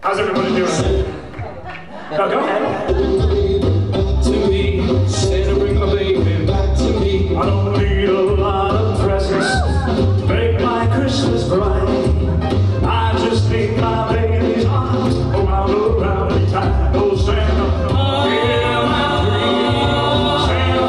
How's everybody doing? No, go ahead. To me, Santa, bring my baby back to me. I don't need a lot of presents to make my Christmas bright. I just need my baby's arms around me tight. Oh, Santa, hear my dream.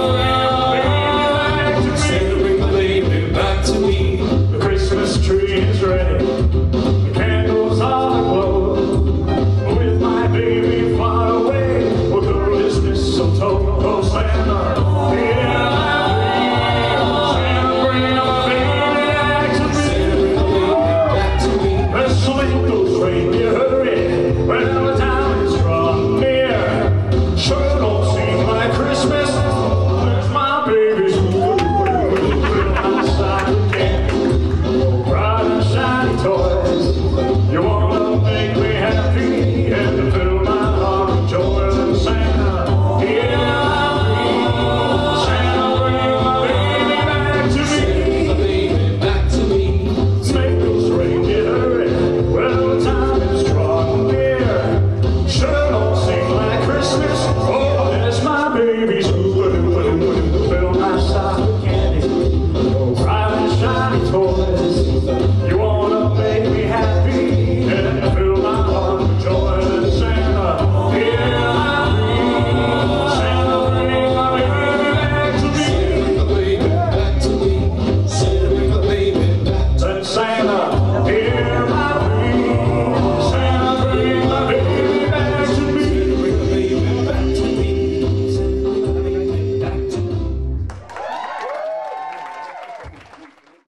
Santa, bring my baby back to me. The Christmas tree is ready. The candles are aglow. With my baby far away, we'll go this mistletoe. Oh, Santa, hear my dream. Santa, bring my baby back to me. Let's make those reindeer hurry. Well, the time is drawing near. Sure don't seem like Christmas. There's my baby's outside the candy. Bright and shiny toys. You wanna make me happy and fill my heart with joy. And Santa, hear my dream. Santa, bring my baby back to me. Make those reindeer hurry. Well, the time is drawing near. Sure don't seem like Christmas. Oh, there's my baby's fill my side with candy. Bright and shiny toys. You